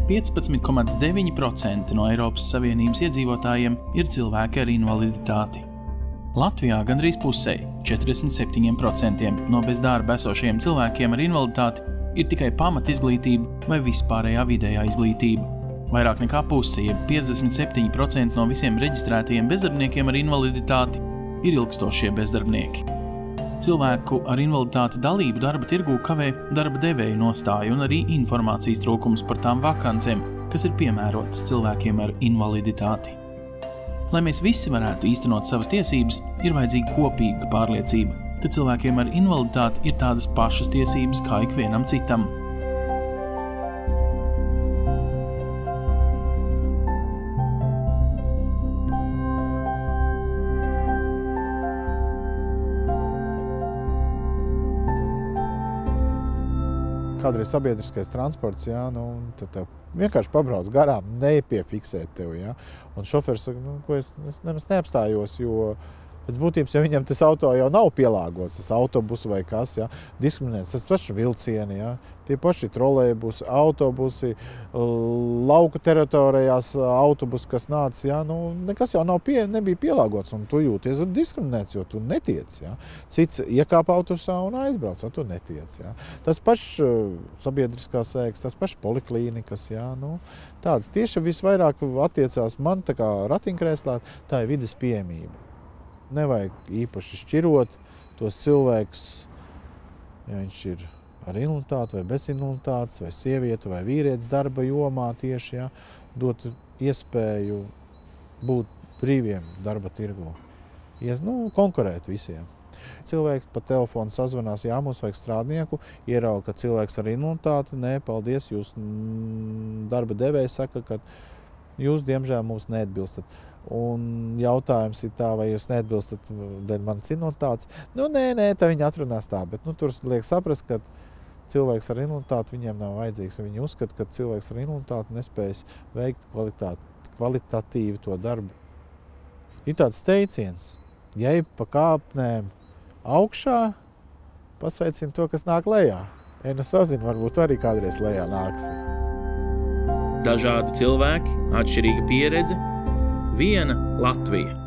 15,9% no Eiropas Savienības iedzīvotājiem ir cilvēki ar invaliditāti. Latvijā gandrīz pusē, 47% no bez darba esošajiem cilvēkiem ar invaliditāti ir tikai pamatizglītība vai vispārējā vidējā izglītība. Vairāk nekā puse, jeb 57% no visiem reģistrētajiem bezdarbniekiem ar invaliditāti ir ilgstošie bezdarbnieki. Cilvēku ar invaliditāti dalību darba tirgū kavē darba devēju nostāju un arī informācijas trūkums par tām vakancēm, kas ir piemērotas cilvēkiem ar invaliditāti. Lai mēs visi varētu īstenot savas tiesības, ir vajadzīga kopīga pārliecība, ka cilvēkiem ar invaliditāti ir tādas pašas tiesības kā ikvienam citam. Kādreiz sabiedriskais transports, tad tev vienkārši pabrauc garām, nepiefiksēt tev, Un šoferis saka, ko es nemaz neapstājos, jo pēc būtības, ja viņam tas auto jau nav pielāgots, tas autobus vai kas, diskriminēts, tas paši vilcieni, tie paši trolejbusi, autobusi, lauku teritorijās autobusi, kas nāca, nekas jau nebija pielāgots, un tu jūties diskriminēts, jo tu netiec, Cits iekāpa autobusā un aizbrauc, un tu netiec, Tas pašs sabiedriskās ēkas, tas pašs poliklīnikas, Tāds tieši visvairāk attiecās man tā kā ratiņkrēslā, tā ir vides pieejamība. Nevajag īpaši šķirot tos cilvēkus, ja viņš ir ar invaliditāti vai bez invaliditātes, vai sieviete vai vīrietis darba jomā tieši, dot iespēju būt brīviem darba tirgū. Konkurēt visiem. Cilvēks pa telefonu sazvanās, mums vajag strādnieku, ierauga, ka cilvēks ar invaliditāti, paldies, jūs darba devēji saka, ka jūs, diemžēl, mums neatbilstat. Un jautājums ir tā, vai jūs neatbilstat dēļ manas invaliditātes. Nē, tā viņi atrunās tā, bet tur liek saprast, ka cilvēks ar invaliditāti viņiem nav vajadzīgs. Viņi uzskata, ka cilvēks ar invaliditāti nespējas veikt kvalitatīvi to darbu. Ir tāds teiciens, ja ir pa kāpnēm augšā, pasveicina to, kas nāk lejā. Sazinu, varbūt arī kādreiz lejā nāks. Dažādi cilvēki, atšķirīga pieredze, viena Latvija.